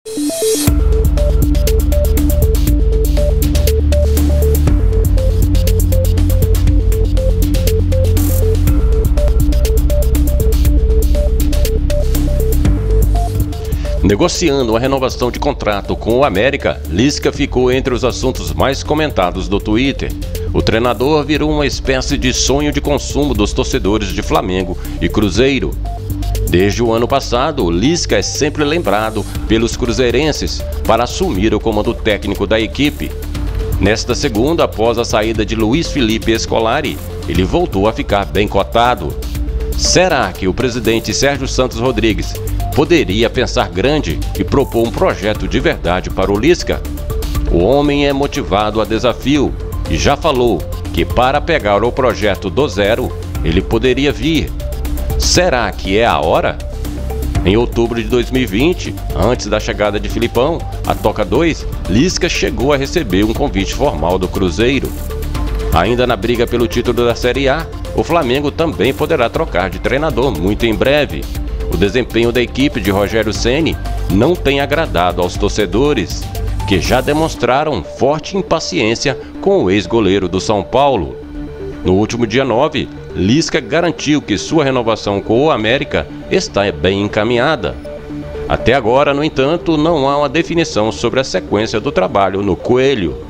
Negociando a renovação de contrato com o América, Lisca ficou entre os assuntos mais comentados do Twitter. O treinador virou uma espécie de sonho de consumo dos torcedores de Flamengo e Cruzeiro. Desde o ano passado, Lisca é sempre lembrado pelos cruzeirenses para assumir o comando técnico da equipe. Nesta segunda, após a saída de Luiz Felipe Scolari, ele voltou a ficar bem cotado. Será que o presidente Sérgio Santos Rodrigues poderia pensar grande e propor um projeto de verdade para o Lisca? O homem é motivado a desafio e já falou que para pegar o projeto do zero, ele poderia vir. Será que é a hora? Em outubro de 2020, antes da chegada de Filipão, a Toca 2, Lisca chegou a receber um convite formal do Cruzeiro. Ainda na briga pelo título da Série A, o Flamengo também poderá trocar de treinador muito em breve. O desempenho da equipe de Rogério Ceni não tem agradado aos torcedores, que já demonstraram forte impaciência com o ex-goleiro do São Paulo. No último dia 9, Lisca garantiu que sua renovação com o América está bem encaminhada. Até agora, no entanto, não há uma definição sobre a sequência do trabalho no Coelho.